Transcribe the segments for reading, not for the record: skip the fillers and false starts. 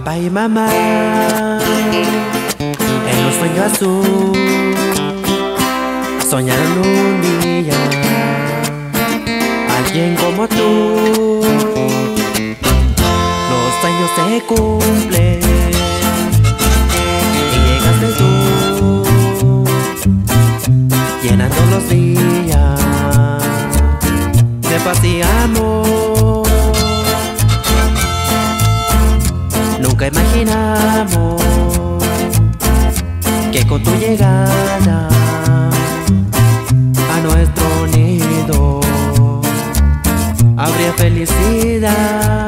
papá y mamá en los sueños azul soñaron un día alguien como tú. Los años se cumplen y llegaste tú, llenando los días de paz y amor. Nunca imaginamos que con tu llegada a nuestro nido habría felicidad.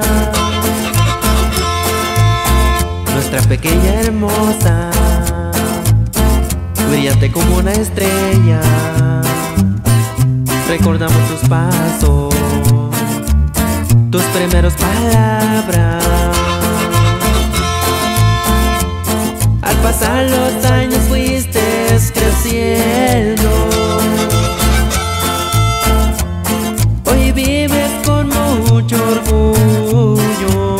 Nuestra pequeña hermosa, brillante como una estrella, recordamos tus pasos, tus primeras palabras. Al pasar los años fuiste creciendo, hoy vives con mucho orgullo.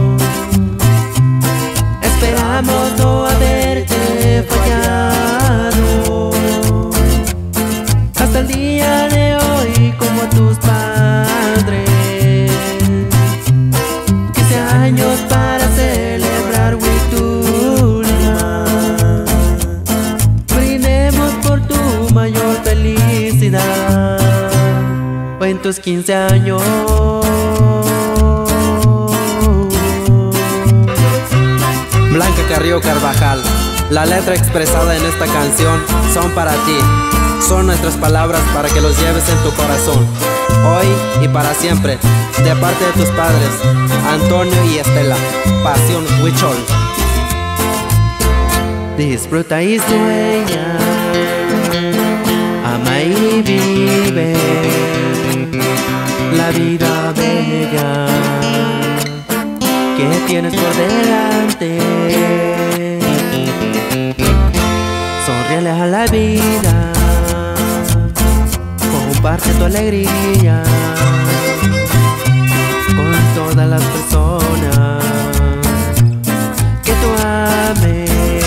Esperamos no haberte fallado hasta el día de hoy como tus padres. 15 años para celebrar Huitulia, brindemos por tu mayor felicidad o en tus 15 años. Blanca Carrillo Carvajal, la letra expresada en esta canción son para ti. Son nuestras palabras para que los lleves en tu corazón, hoy y para siempre, de parte de tus padres, Antonio y Estela. Pasión Huichol. Disfruta y sueña, ama y vive la vida bella que tienes por delante. Sonríele a la vida, comparte tu alegría con todas las personas que tú ames.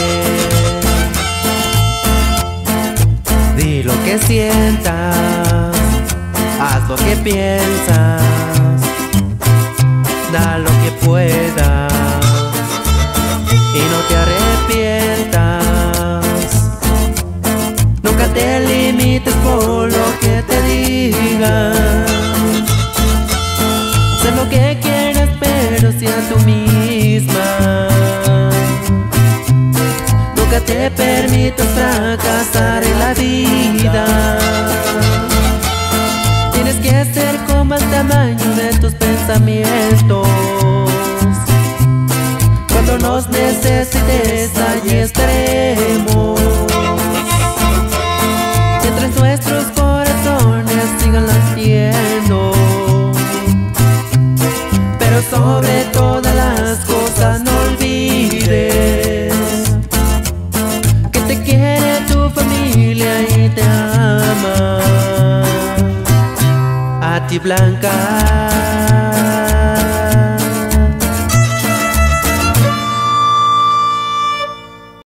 Di lo que sientas, haz lo que piensas, da lo que puedas y no te arrepientas. Nunca te limites por lo que te digan. Sé lo que quieres, pero sea tú misma. Nunca te permitas fracasar en la vida. Tienes que ser como el tamaño de tus pensamientos. Cuando nos necesites, allí estaremos. Mientras nuestros corazones sigan latiendo. Pero sobre todas las cosas no olvides que te quiere tu familia y te ama. A ti, Blanca.